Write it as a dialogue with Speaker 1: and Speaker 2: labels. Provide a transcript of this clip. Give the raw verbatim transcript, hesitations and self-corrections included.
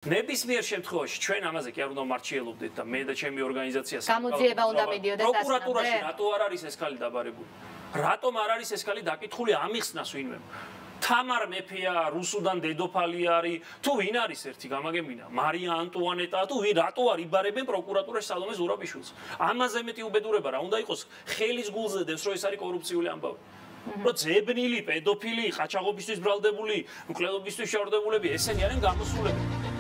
Speaker 1: ნებისმიერ შემთხვევაში ჩვენ ამაზე კი არ უნდა მარჩიელობდეთ და მე და ჩემი ორგანიზაცია
Speaker 2: გამოძიება უნდა მიდიოდეს
Speaker 1: პროკურატურაში რატო არ არის ეს ქალი დაბარებული? რატომ არ არის ეს ქალი დაკითხული ამიხსნას ვინმე? თამარ მეფეა, რუსუდან დედოფალი არის, თუ ვინ არის ერთი გამაგებინა? მარია ანტუანეტა თუ ვინ რატო არ იბარებენ პროკურატურაში სალომე ზურაბიშვილს? ამაზე მეტი უბედურება რა უნდა იყოს ხელის გულზე დევს რომ ეს არის კორუფციული ამბავი. რომ ძებნილი, პედოფილი, ყაჩაღობისთვის ბრალდებული, მკვლელობისთვის შორდებულები ესენი არიან გამოსულები.